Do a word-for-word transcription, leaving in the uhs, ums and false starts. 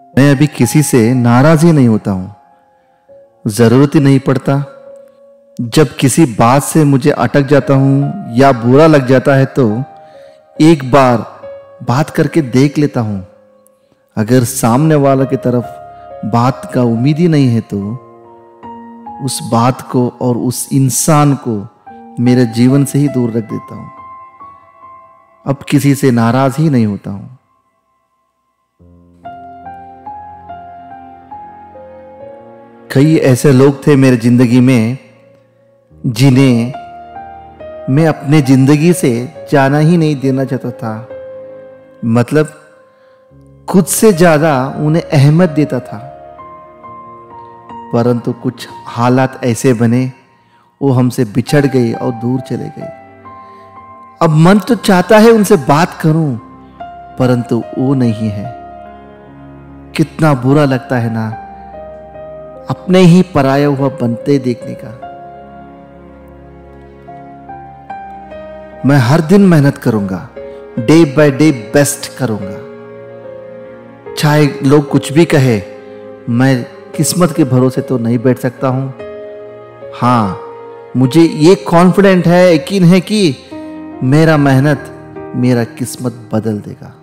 मैं अभी किसी से नाराज ही नहीं होता हूं। जरूरत ही नहीं पड़ता। जब किसी बात से मुझे अटक जाता हूं या बुरा लग जाता है तो एक बार बात करके देख लेता हूं। अगर सामने वाला की तरफ बात का उम्मीद ही नहीं है तो उस बात को और उस इंसान को मेरे जीवन से ही दूर रख देता हूं। अब किसी से नाराज ही नहीं होता हूं। कई ऐसे लोग थे मेरे जिंदगी में जिन्हें मैं अपने जिंदगी से जाना ही नहीं देना चाहता था। मतलब खुद से ज्यादा उन्हें अहमियत देता था, परंतु कुछ हालात ऐसे बने वो हमसे बिछड़ गए और दूर चले गए। अब मन तो चाहता है उनसे बात करूं, परंतु वो नहीं है। कितना बुरा लगता है ना अपने ही पराया हुआ बनते देखने का। मैं हर दिन मेहनत करूंगा, डे बाय डे बेस्ट करूंगा। चाहे लोग कुछ भी कहे, मैं किस्मत के भरोसे तो नहीं बैठ सकता हूं। हां, मुझे ये कॉन्फिडेंट है, यकीन है कि मेरा मेहनत मेरा किस्मत बदल देगा।